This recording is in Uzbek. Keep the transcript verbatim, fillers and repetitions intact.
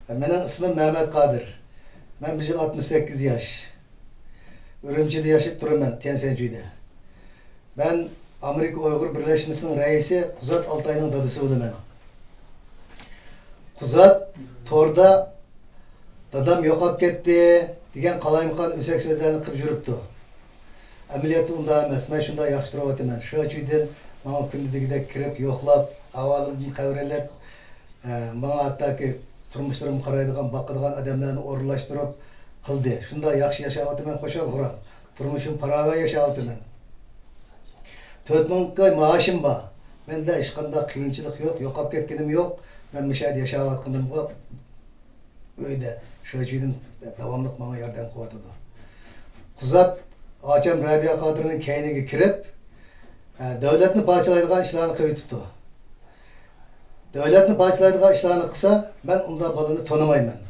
Benim ismim Maimaiti Kadeer. Ben bir yıl altmış sekiz yaş. Ürümçide yaşayıp duruyorum Tiansencü'de. Ben Amerika Uygur Birleşmesi'nin reisi Kuzat Altay'ın dadısı oldum ben. Kuzat torda dadam yo'qolib ketdi degan qalayimqon o'sak so'zlarni qilib yuribdi. Ameliyatı unda emas, men shunda yaxshi turyapman. Shu uchun men kundagidek kirib, yo'qlab, avalimdan xabarlab, men hattoki turmushlarimni qaraydigan, boqadigan odamlarni o'rinlashtirib qildi. Shunda yaxshi yashayapman, qo'shal-g'ura. Turmushim parava yashayapman. to'rt ming koy maoshim bor. Menda hech qanday qiyinchilik yo'q, yo'qolib ketganim yo'q. Men mishad yashayotganim bu uyda. Shu uchun davomli menga yordam qilyapti. Kuzat Açam Rabia Kadir'nin keyniga kirib, davlatni parchalaydigan ishlarni qilib o'tibdi. Davlatni parchalaydigan ishlarni qilsa, men unda bolani tonimayman.